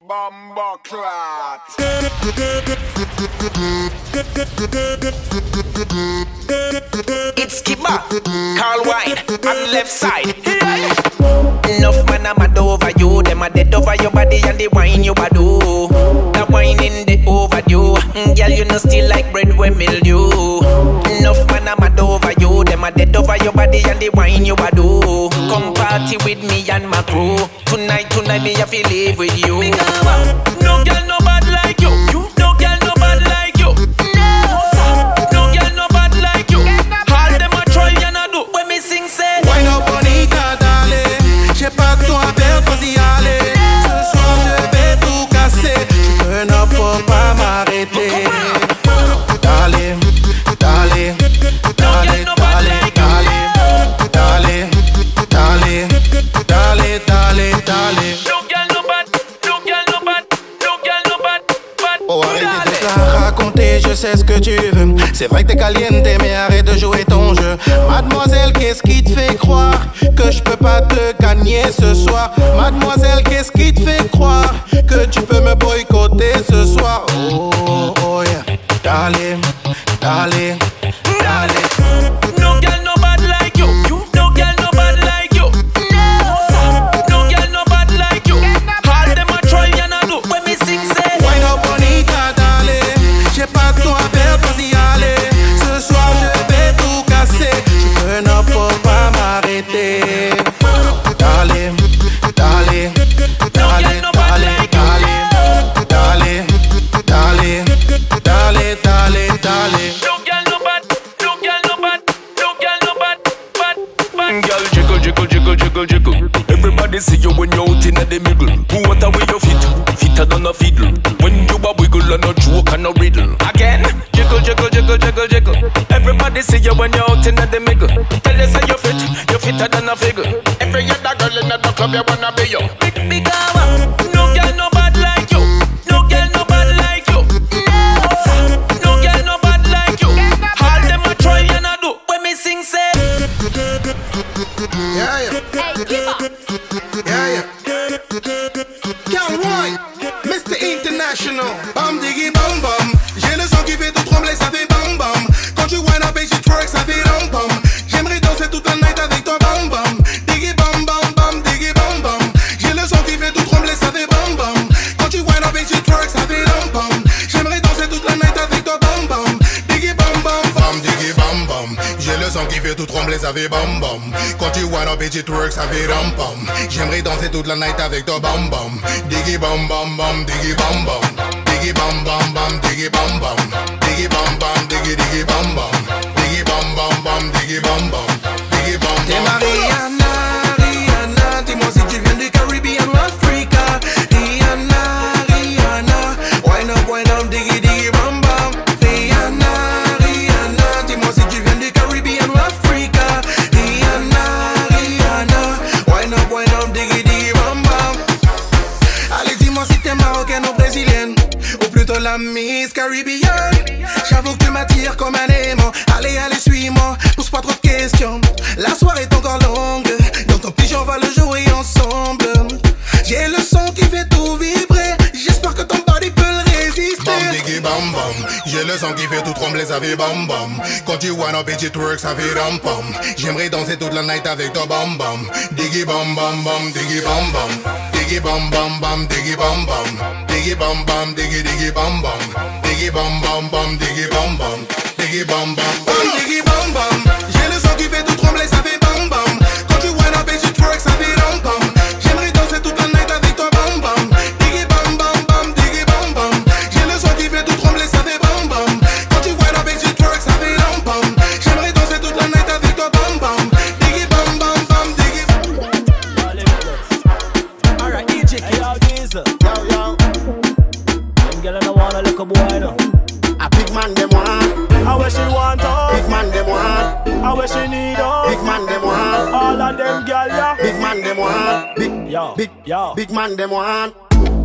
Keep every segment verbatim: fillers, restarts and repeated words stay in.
Bomba clot. It's Kiba, Carl Wine, on left side. Enough man I'm mad over you. Them a dead over your body and the wine you a do. The wine in the overdue. Mm, girl, you know still like bread with mildew. Enough man I'm mad over you. Them a dead over your body and the wine you a do. Come party with me and my crew. Tonight, tonight me have to live with you. No girl no bad like you. You no girl no bad like you. No, no girl no bad like you. All them a try and a do when me sing say. Wine up bonita, dale. J'ai pas que toi à perdre, vas-y aller. Ce soir je vais tout casser. Tu peux ne faut pas m'arrêter. Dale, dale, dale, dale, dale, dale, dale, dale, dale, dale. No girl no bad, no girl no bad, no girl no bad, bad. Oh, arrête de te raconter, je sais ce que tu veux. C'est vrai que t'es caliente, mais arrête de jouer ton jeu. Mademoiselle, qu'est-ce qui te fait croire que je peux pas te gagner ce soir? Mademoiselle, qu'est-ce qui te fait croire que tu peux me boycotter ce soir? Oh, oh yeah. Dale, dale, dale. No girl no bad like you. You no girl no bad like you. No, no girl no bad like you. All them a try and a do when me sing say. Wine up bonita, dale. J'ai pas que toi à perdre, vas-y aller. Ce soir je vais tout casser. Tu peux ne faut pas m'arrêter. Dale, dale, dale, dale, dale, dale, dale, dale, dale, dale. No girl no bad, no girl no bad, no girl no bad, bad, bad. Girl jiggle, jiggle, jiggle, jiggle, jiggle. Everybody see you when you out inna the middle. Who what a way you fit, fitter than a fiddle. When you a wiggle and a joke and a riddle. Again, jiggle, jiggle, jiggle, jiggle, jiggle. Everybody see you when you out inna the middle. Tell you say you fit, you fitter than a figure. Every other girl inna the club you wanna be you. Big, big hour. No girl no bad like you. No girl no bad like you. No, no girl no bad like you. All them a try and a do when me sing say. Yeah, yeah. Yeah, yeah. Carl Wine, Mister International. Bam diggy bam bam. J'ai le sang qui fait tout trembler, ça fait bam bam. Quand tu wine up et tu twerk, ça fait ram pam. J'aimerais danser toute la night avec toi bam bam. Diggy bam bam bam, diggy bam bam. J'ai le sang qui fait tout trembler, ça fait bam bam. Quand tu wine up et tu twerk, ça fait ram pam. J'aimerais danser toute la night avec toi bam bam. Diggy bam bam bam, diggy bam bam. J'ai le sang qui fait tout trembler, ça fait bam bam. Quand tu wine up et tu twerk, ça fait ram pam. J'aimerais danser toute la night avec toi bam bam. Diggy bam bam bam, diggy bam bam. Diggy bam bam bam, diggy bam bam. Diggy bam bam, diggy diggy bam bam. Diggy bam bam bam, diggy bam bam. Diggy bam bam. T'es ma Rihanna, Rihanna. Dis-moi si tu viens du Caribbean ou Africa. Rihanna, Rihanna. Wine up, wine up, diggy diggy bam bam. Rihanna, Rihanna. Dis-moi si tu viens du Caribbean ou Africa. Rihanna, Rihanna. Wine up, wine up, diggy diggy bam bam. Allez, dis-moi si t'es marocaine ou brésilienne, ou plutôt la Miss Caribbean. J'avoue que tu m'attires comme un aimant. Allez, allez, suis-moi, pose pas trop de questions. La soirée est encore longue, donc tant pis, on va le jouer ensemble. J'ai le son qui fait tout vibrer, j'espère que ton body peut le résister. Bam, diggy, bam, bam. J'ai le son qui fait tout trembler, ça fait bam, bam. Quand tu wine up et tu twerk, ça fait ram, pam. J'aimerais danser toute la night avec toi, bam, bam. Diggy, bam, bam, bam, diggy, bam, bam. Diggy, bam, bam, bam, diggy, bam, bam. Diggy, bam, bam, diggy, diggy, bam, bam. Diggy, bam, bam, bam, diggy, bam, bam. Diggy, bam, bam, bam, diggy, bam, bam. J'ai le son qui fait tout trembler, ça fait bam, bam. Quand tu wine up et tu twerk, ça fait ram, pam. J'aimerais danser toute la night avec toi, bam, bam. Diggy, bam, bam, bam, diggy, bam, bam. J'ai le son qui fait tout trembler, ça fait bam, bam. Quand tu wine up et tu twerk, ça fait ram, pam. J'aimerais danser toute la night avec toi, bam, bam. Diggy, bam, bam, bam, diggy. Alright, D J, hey, yo, Geezer. Yo, yo. Them girl don't wanna look a boy, no. A big man, them want. I wish she want her. Big man, them want. I wish she need her. Big man, them want. All of them girl, yeah. Big man, them want. Big, Yo, big, yo. big man, them want.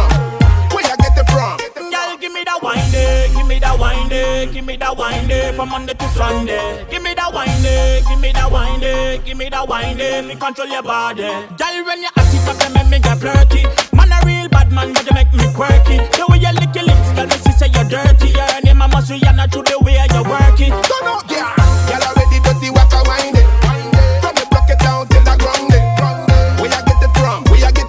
from? Where you get it from? Girl, give me that wine day, give me that wine day, give me that wine day from Monday to Sunday. Give me that wine day, give me that wine day, give me that wine day. Me control your body. Girl, when you act it up, you make me get flirty. Man a real bad man, but you make me quirky. The way you lick your lips, girl, me see say you're dirty. Your name a muscle, you're not true the way you work it. Turn up, yeah. Girl already dirty, what a wine it. From the block it down till the ground it. Where you get it from? Where you get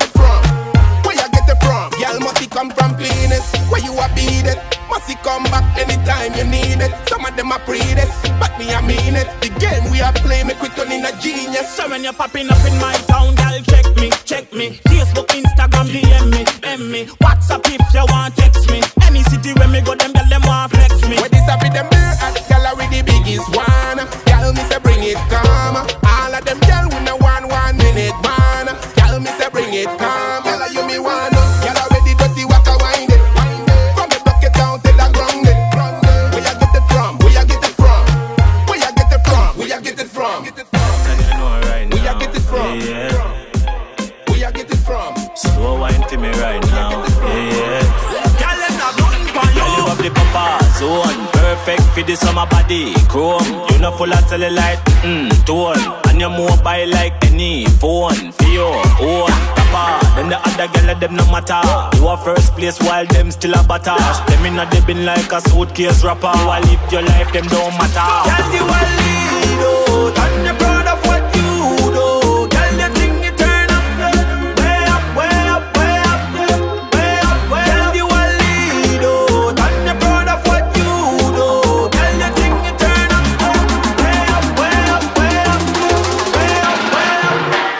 So when you're popping up in my town, girl, check me, check me. Facebook, Instagram, D M me, D M me. WhatsApp if you want text me. Any city where me go, them girl, them want flex me. When this up with them beer and girl with the biggest one, girl me say bring it come. All of them girl with no one one minute man. Girl me say bring it come. Girl you me want, girl already dirty walk a wind it. From the bucket down to the ground it. Where you get it from? Where you get it from? Where you get it from? Where you get it from? Where you get it from? Yeah. Where you get it from? Slow wine to me right now. Yeah, yeah. Girl, them not nothing for you. Girl, you have the papa zone. Perfect for the summer body. Chrome. You know full of cellulite. Mmm, tone. And you mobile like any phone. For your own papa. Then the other girl, them no matter. You are first place while them still a battash. Them inna the bin like a suitcase rapper. You a live your life, them don't matter. Girl, you a lead out. And you're proud of what you do. Girl, you think you turn up. Way up, way up, way up, way up, way up. Girl, you a lead out. And you're proud of what you do. Girl, you think you turn up. Way up, way up, way up, way up, way up.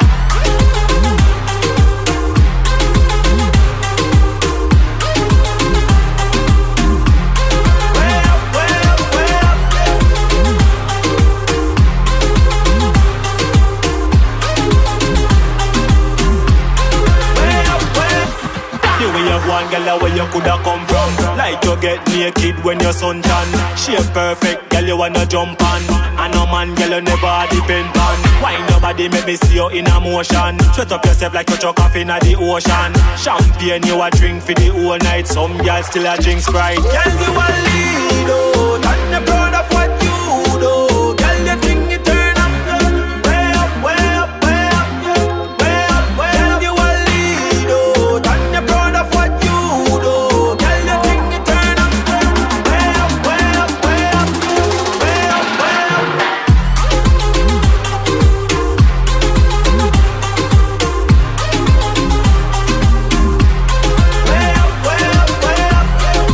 Way up, way up, way up. The way you go and girl, where you coulda come from. Like you get naked when your sun tan. Shape perfect, girl, you wanna jump on. And no man, girl, you never depend on. Wine your body, make me see you in a motion. Sweat up yourself like you chuck off in the ocean. Champagne you a drink for the whole night. Some girls still a drink Sprite. Girl, you a lead out, and you're proud of what you do. Girl, you think you turn up. Way up, way up, way up, way up, way up. Girl, you a lead out, and you're proud of what you do. Girl, you think you turn up. Way up, way up, way up, way up, way up. Way up, way up, way up.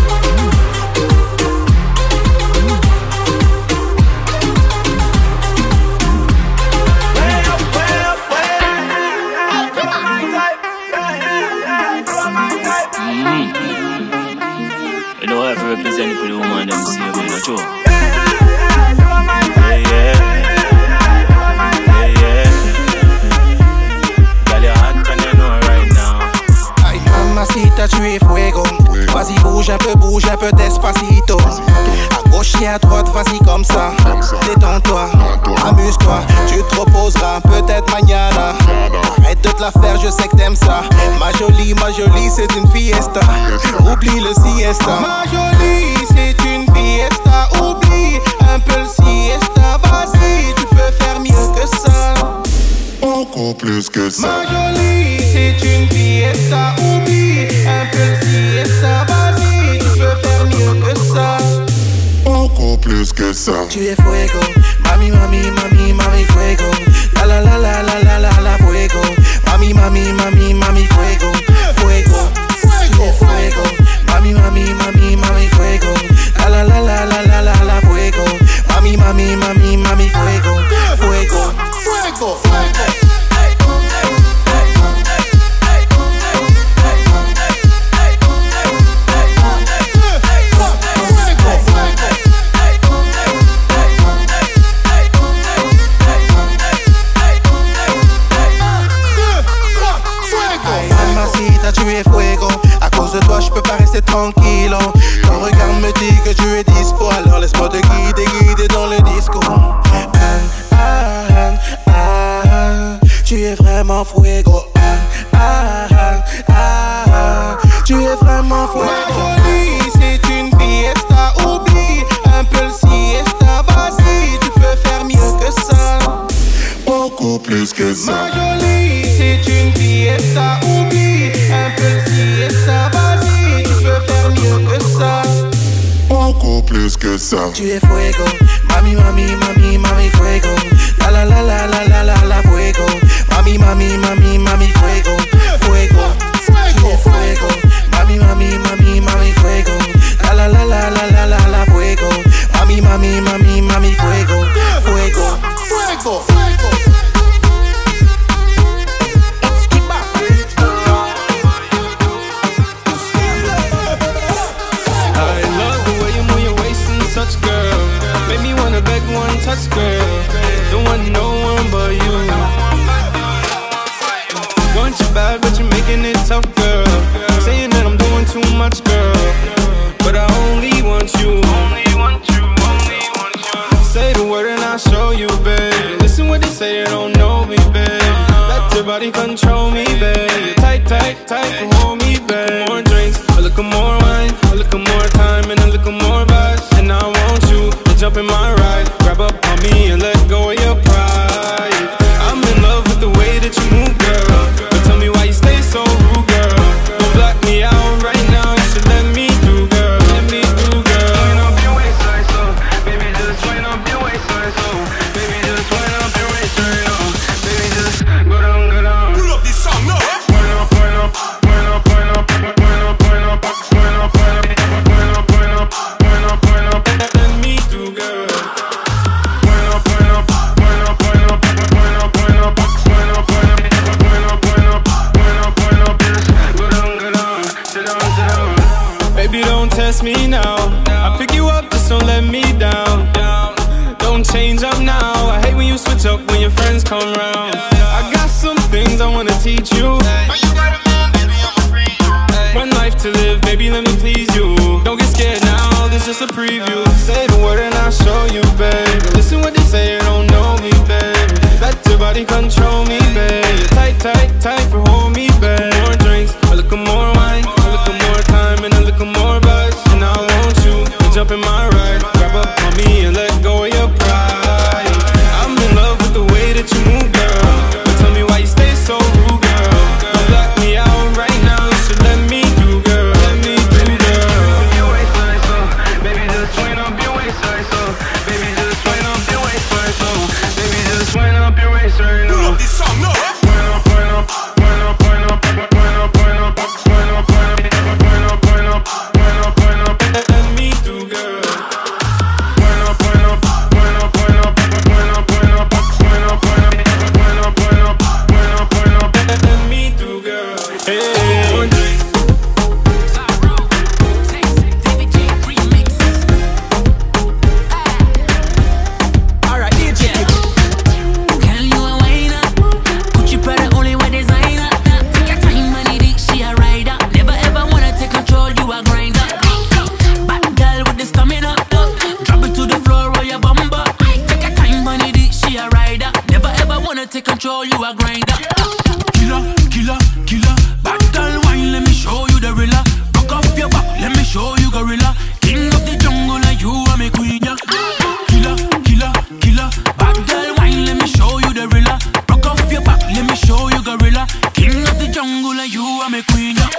Way up, way up, way up. You are my type. You are my type. You know I have to represent for the woman them see me, not true? You are my type. Yeah, yeah, yeah, yeah. Girl, you're hot and you know right now. Ay, mamacita, tu es fuego. Vas-y, bouge un peu, bouge un peu despacito. À gauche et à droite, vas-y comme ça. Détends-toi, amuse-toi. Tu te reposeras peut-être mañana. Arrête de te la faire, je sais que t'aimes ça. Ma jolie, ma jolie, c'est une fiesta. Oublie le siesta. Ma jolie, c'est une fiesta. Oublie un peu le siesta. Vas-y, tu peux faire mieux que ça. Encore plus que ça. Ma jolie, c'est une fiesta. Oublie un peu le siesta. Vas-y, tu peux faire mieux que ça. Encore plus que ça. Tu es fuego, mami, mami, mami, mami, fuego. La la la la la la la la fuego. Mami, mami, mami, mami, fuego. Fuego, tu es fuego. Mami, mami, mami, mami, fuego. La la la la la la la la fuego. Mami, mami, mami, mami, fuego. Fuego, fuego, fuego. Mamacita, tu es fuego. À cause de toi, je peux pas rester tranquille. Ton regard me dit que tu es dispo. Alors laisse-moi te guider, guider dans le disco. Ah, ah, ah, ah, tu es vraiment fuego. Ah, ah, ah, ah, tu es vraiment fuego. Ma jolie, c'est une fiesta. Oublie un peu le siesta. Vas-y, tu peux faire mieux que ça. Encore plus que ça. Ma jolie, c'est une fiesta. Oublie un peu le siesta. Vas-y, tu peux faire mieux que ça. Encore plus que ça. Tu es fuego, mami, mami, mami, mami, fuego. La la la la la la la la fuego. Mami, mami, mami, mami, fuego. Fuego, tu es fuego. Mami, mami, mami, mami, fuego. La la la la la la la la fuego. Mami, mami, mami, mami, fuego. Fuego, fuego, fuego. but you're making it tough, girl. Saying that I'm doing too much, girl, but I only want you. Only want you, only want you. Say the word and I'll show you, babe. Listen what they say, they don't know me, babe. Let your body control me, babe. Tight, tight, tight, and hold me, babe. More drinks, a little more wine, a little more time, and a little more vibes. And I want you to jump in my ride, grab up on me and let go of your pride. I'm in love with the way that you move, girl, but tell me why you stay so rude, girl. Don't block me out right now, you should let me through, girl. Let me through, girl. Wind up your waistline, so baby, just wind up your waistline, so baby, just wind up your waistline, no. Baby, just go down, go down. Pull up this song, no. Wind up, wind up, wind up, wind up, wind up, wind up, wind up, wind up, wind up, wind up, wind up, wind up. Let me through, girl. Wind up, wind up, wind up, wind up, wind up, wind up, wind up, wind up, wind up, wind up, wind up, wind up. Just go down, go down, sit down, sit down. Baby, don't test me now. I pick you up, just don't let me down. Don't change up now. I hate when you switch up when your friends come round. I got some things I wanna teach you. One life to live, baby, let me please you. Don't get scared now, this is just a preview. Say the word and I'll show you, babe. Listen what they say, you don't know me, babe. Let your body control me, babe. Tight, tight, tight for hold me, babe. More drinks, a little more wine, a little more time, and a little more vibes. And I want you to jump in my ride, grab up on me and let go of your pride. I'm in love with the way that you move, girl, but tell me why you stay so rude, girl. Don't block me out right now, you should let me through, girl. Let me through, girl. Your waistline, so baby, just wind up your waistline, so baby, just wind up your waistline, so baby, just wind up your waistline, no. Pull up this song, no. Wind up, wind up, wind up, wind up, wind up, wind up, wind up, wind up, wind up, wind up, wind up, wind up. Let me through, girl. Wind up, wind up, wind up, wind up, wind up, wind up, wind up, wind up, wind up, wind up, wind up, wind up. Let me through, girl. Hey, one drink. Alright, D J. Girl, you a whiner. Gucci Prada only wear designer. Take your time, money, dick, she a rider. Never ever wanna take control, you a grinder. Bad girl with the stamina. Drop it to the floor or your bumper. Take your time, money, dick, she a rider. Never ever wanna take control, you a grinder. Killer, killer, killer. Bad girl wine, let me show you the rilla. Rock off your back, let me show you gorilla. King of the jungle, and you are my queen, yeah. Killer, killer, killer. Bad girl wine, let me show you the rilla. Rock off your back, let me show you gorilla. King of the jungle, and you are my queen, yeah.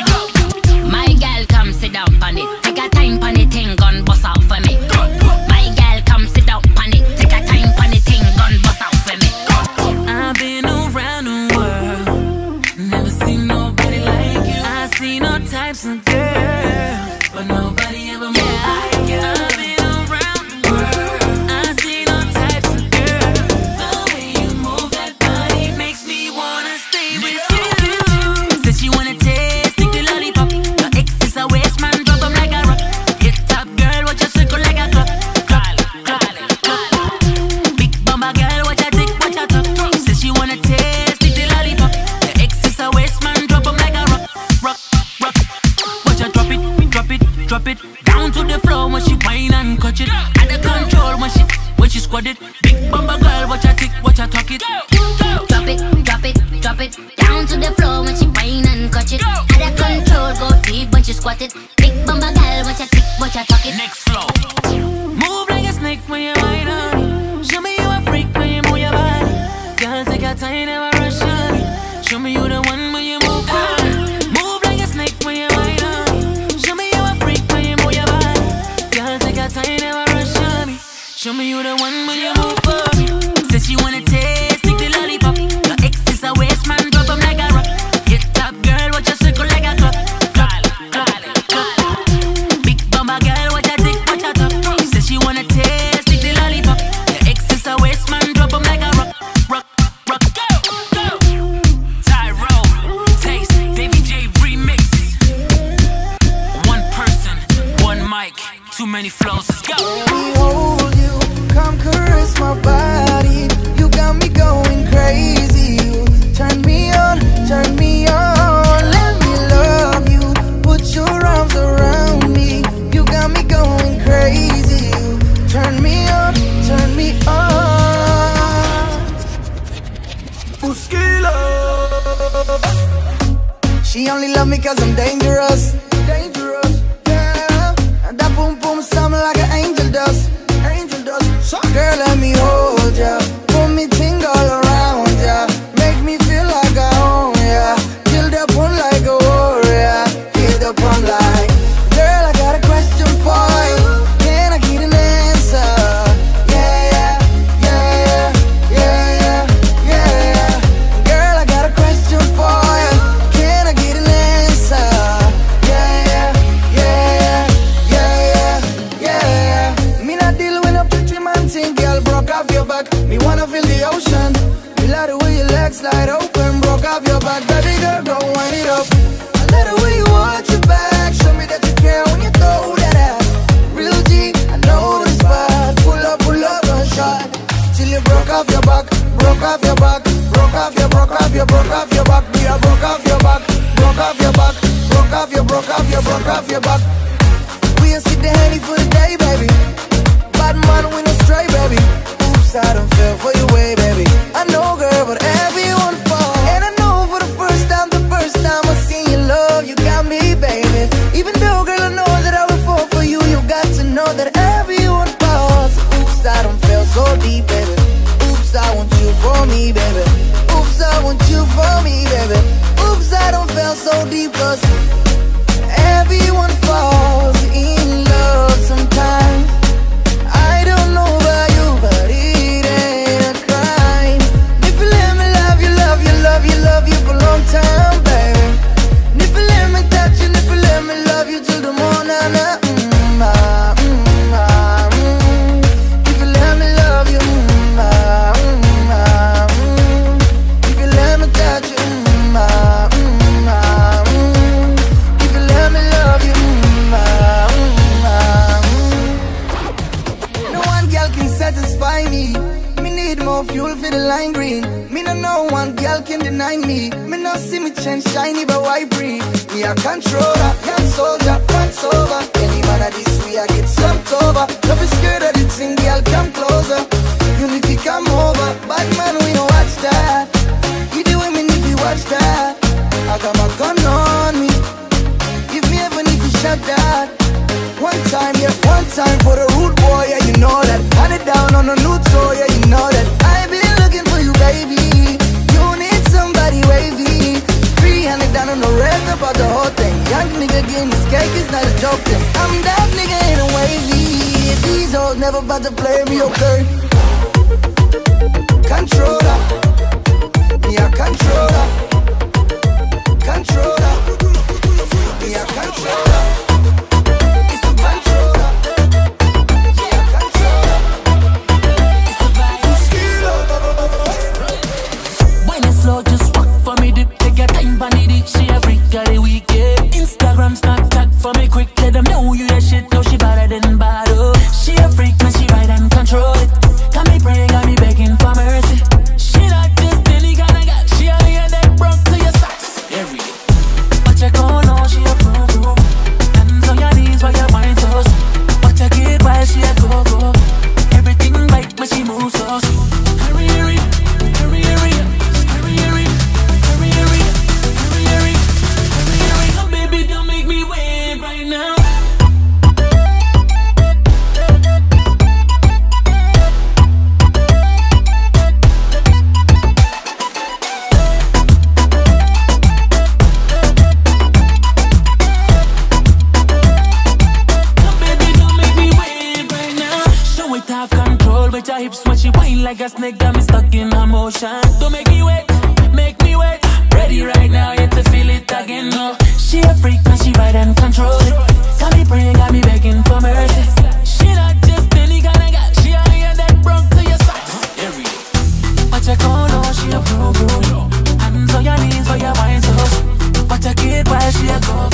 My girl, come sit down on it. Take a time on it, thing gun bust out for me. My girl, come sit down on it. Take a time on it, thing gun bust out for me. I've been around the world, never seen nobody like you. I seen all types of girls, but nobody ever moved like you. I've been around the world, I seen all types of girls. The way you move that body makes me wanna stay with you. Said she wanna taste, stick the lollipop. Your ex is a waste man, drop him like a rock. Hit top girl, watch your circle like a clock. Clock, clock, clock. Big bumper girl, watch her tick, watch her talk. Said she wanna taste, stick the lollipop. Your ex is a waste man, drop him like a rock. Rock, rock. Watch her drop it, drop it, drop it. Down to the floor when she whine and catch it. At the control when she, when she squat it. Big bumper girl, watch her tick, watch her talk it. Drop it, drop it, drop it. Down to the floor when she whine and catch it. Out of control, go deep when she squat it. Big bumper girl, watch her tick, watch her talk it. Next flow. Move like a snake when you whine on it. Show me you a freak when you move your body. Girl, take your time, never rush on it. Show me you the one when you move on it. Move like a snake when you whine on it. Show me you a freak when you move your body. Girl, take your time, never rush on it. Show me you the one when you move on it. Said she wanna taste, stick the lollipop. Your ex is a waste man, drop him like a rock. Hit top girl, watch her circle like a clock. Clock, clock, clock. Big bumper girl, watch her tick, watch her talk. Said she wanna taste, stick the lollipop. Your ex is a waste man, drop him like a rock. Rock, rock, go, go. Tyrone, Taste, Davey J remix. One person, one mic, too many flows, let's go. Let me hold you, come caress my body. You got me going crazy. You turn me on, turn me on. She only love me cause I'm dangerous. Dangerous, yeah. And that boom boom sound like an angel does. Angel does. So girl, let me hold ya. Put me ting all around ya. Make me feel like I own ya. Kill the one like a warrior. Kill the one like. Girl, I got a question for you. Can I get an answer? Yeah, yeah, yeah, yeah, yeah, yeah. Girl, I got a question for you. Can I get an answer? Yeah, yeah, yeah, yeah, yeah, yeah. Me not deal with a pretty man thing, girl. Broke off your back. Me wanna feel the ocean. Me like the way your legs slide open. Broke off your back, baby girl, go wind it up. I like the way you watch your back. Show me that you care when you throw that ass. Real G, I know the spot. Pull up, pull up, one shot. Till you broke off your back, broke off your back, broke off your, broke off your, broke off your back. Me, I broke off your back, broke off your back, broke off your, broke off your, broke off your back. We ain't sit the handy for the day, baby. Bad man, we no stray, baby. Oops, I don't feel for you way, baby. I know, girl, but everyone falls. And I know for the first time, the first time I seen your love, you got me, baby. Even though, girl, I know that I will fall for you, you got to know that everyone falls. Oops, I don't feel so deep, baby. Oops, I want you for me, baby. Oops, I want you for me, baby. Oops, I don't feel so deep, cause everyone falls in love sometimes. I don't know about you, but it ain't a crime. If you let me love you, love you, love you, love you for a long time, baby. And if you let me touch you, if you let me love you till the morning, mm, ah, mm, ah, mm. If you let me love you, mm, ah, mm, ah, mm. If you let me touch you, mm, ah, mm, ah, mm. If you let me love you, mm, ah, mm, ah, mm. No one girl can satisfy me. Me need more fuel for the line green. Me no know one girl can deny me. Me no see me change shiny but why breathe. Me a controller, young soldier, France over. Any man of this way I get slumped over. Don't be scared of the thing, girl, come closer. You need to come over. Bad man, we don't watch that. You the women if you watch that. I got my gun on me. If me ever need to shut that. One time, yeah, one time for the rude boy, yeah, you know that. Hand it down on the nude soul, yeah, you know that. I've been looking for you, baby. You need somebody wavy. Three handed down on the red about the whole thing. Young nigga getting his cake is not a joke thing. I'm that nigga ain't a wavy. These hoes never about to play me, okay? Controller, yeah, controller, controller, yeah, controller. Instagram, Snapchat for me quick. Let them know you that shit. Know she better than bad. Oh, she a freak, man. She ride and control it. Got me praying, got me begging for mercy. She not just any kind of guy. She only a neck broke to your socks every day. But you gon' know she a pro pro. Hands on your knees while you wine toes. But you get while she a go go. Everything right when she moves so. Hurry, hurry, hurry, hurry, hurry, hurry, hurry, hurry, hurry, hurry. Baby, don't make me wait right now. With your hips when she whine like a snake, got me stuck in her motion. Don't make me wait, make me wait. Ready right now, yet to feel it again. No, she a freak, man, she ride and control it. Got me praying, got me begging for mercy. She not just any kind of guy. She only a neck broke to your socks every day. But you gon' know she a pro pro. Hands on your knees for your wine toes. But you get while she a go